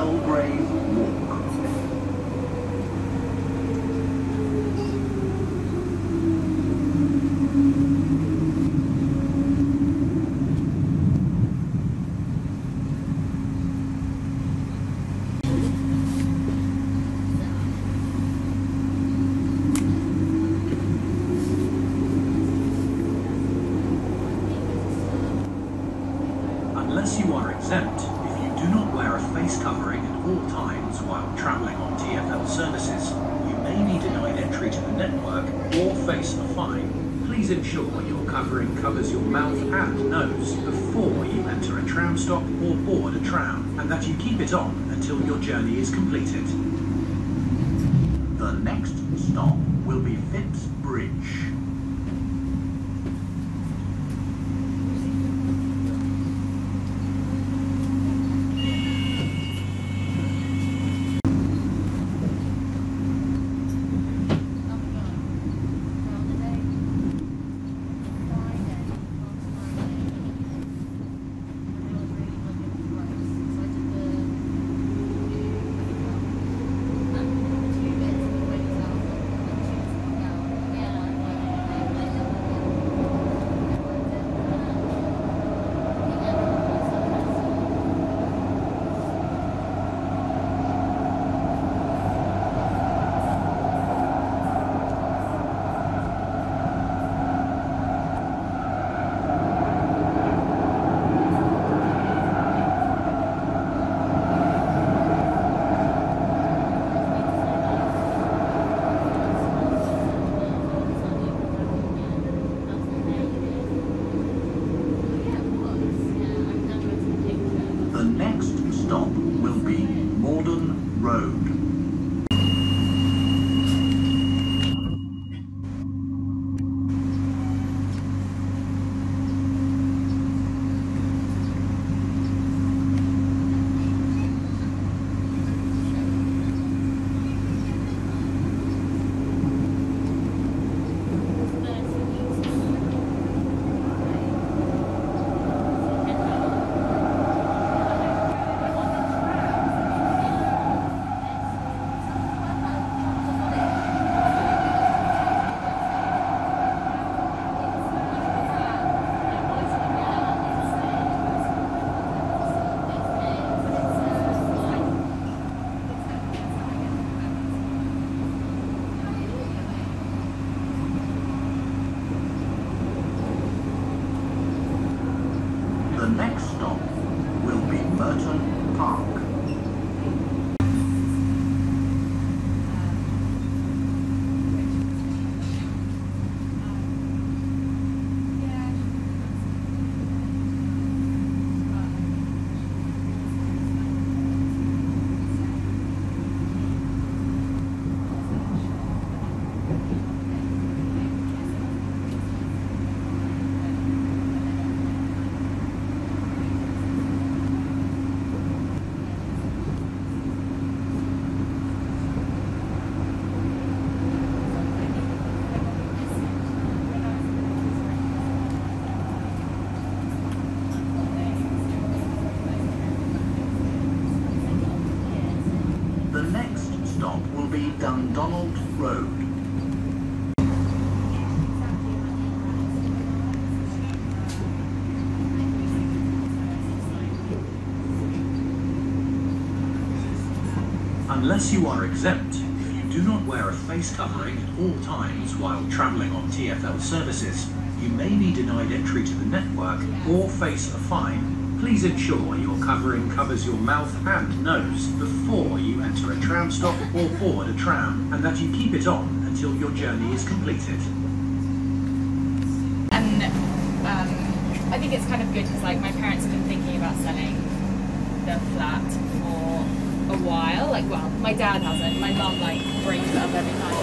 Belgrave Walk. Unless you are exempt, if you do not wear a face covering at all times while travelling on TfL services, you may be denied entry to the network or face a fine. Please ensure your covering covers your mouth and nose before you enter a tram stop or board a tram, and that you keep it on until your journey is completed. The next stop will be Phipps Bridge. The next stop will be Morden Road. The next stop will be Merton Park. The next stop will be Dundonald Road. Unless you are exempt, if you do not wear a face covering at all times while travelling on TfL services, you may be denied entry to the network or face a fine. Please ensure your covering covers your mouth and nose before you enter a tram stop or board a tram, and that you keep it on until your journey is completed. And I think it's kind of good because, like, my parents have been thinking about selling the flat for a while. Like, well, my dad hasn't. My mum, like, brings it up every time.